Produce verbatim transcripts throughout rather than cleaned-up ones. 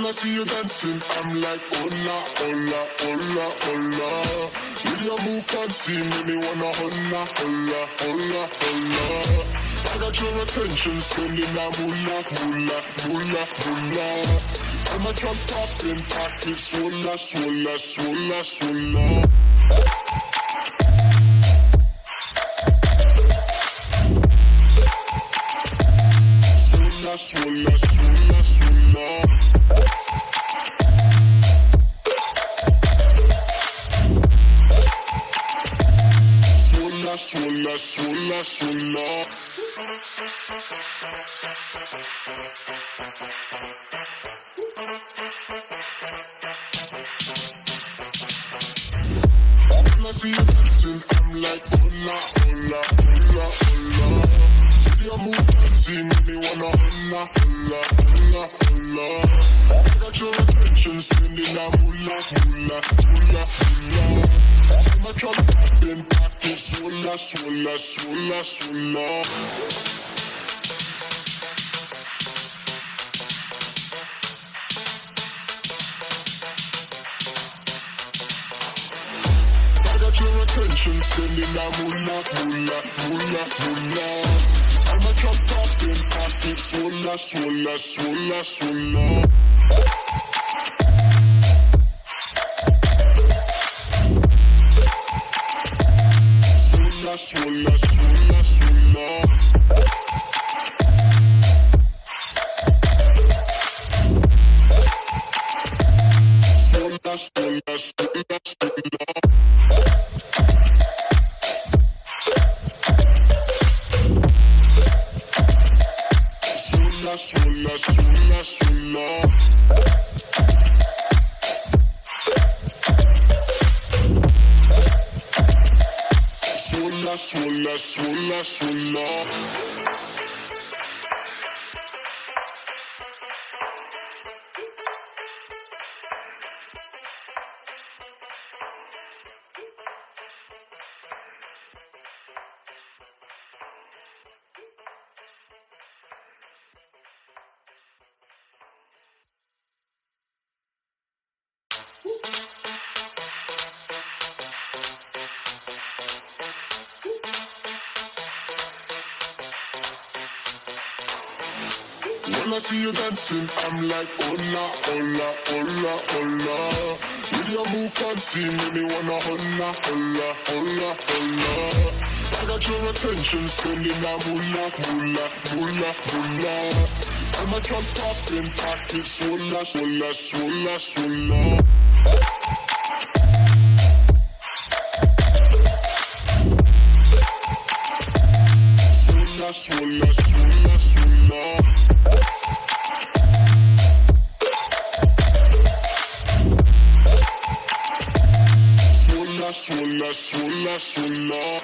I see you dancing, I'm like, hola, hola, hola, hola. With your move fancy, make me wanna hola, hola, hola, hola. I got your attention, spending that moolah, moolah, moolah, moolah. I'm a drop popping, pocket, swola, swola, swola, swola. Swola, swola, swola, swola. Swola, swola, swola. When I see you dancing, I'm like, hola, hola, hola, hola. See your move fancy, make me wanna hola, hola, hola, hola. I got your attention, spending that moolah, moolah, moolah, moolah. I'm a drop popping, pocket, swola, swola, swola, swola. Your attention, spending that moolah, moolah, moolah, moolah. I'm a drop popping, pocket, swola, swola, swola, swola. Swola, swola, swola, swola. Swola, swola, swola, swola. Swola, swola, swola. Swola, swola, swola, swola. When I see you dancing, I'm like, hola, hola, hola, hola. With your move fancy, make me wanna hola, hola, hola, hola. I got your attention, spending that moolah, moolah, moolah, moolah. I'm a drop popping, pocket, swola, swola, swola, swola. Swola, swola, swola, swola. Swola, swola, swola.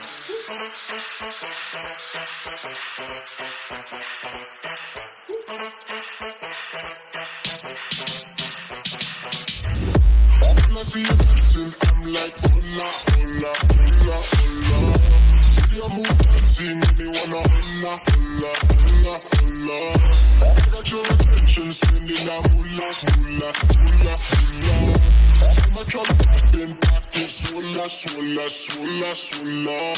When I see you dancing, I'm like, hola, hola, hola, hola. See your move fancy, make me wanna hola, hola, hola, hola. I got your attention, spending that moolah, moolah, moolah, moolah. I'm a drop popping, pocket, swola, swola, swola, swola.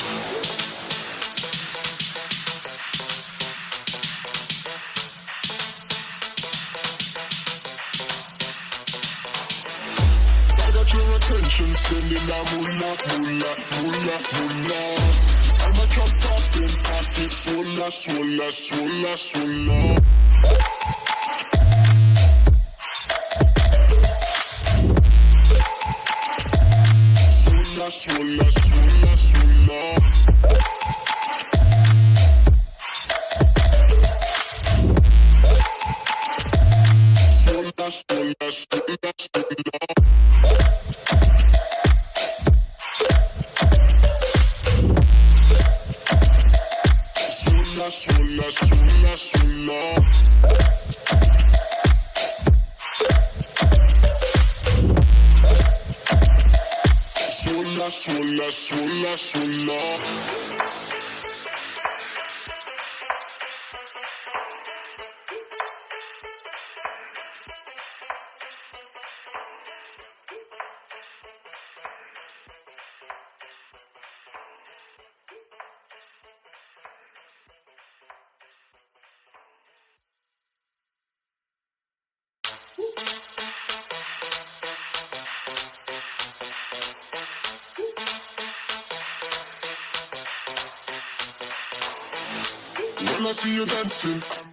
I got your attention, spending that moolah, moolah, moolah, moolah. I'm a drop popping, pocket, swola, swola, swola, swola. Swola, swola, swola. Swola, swola, swola, swola. Swola, swola, swola, swola. Swola, swola, swola, swola. when I see you dancing.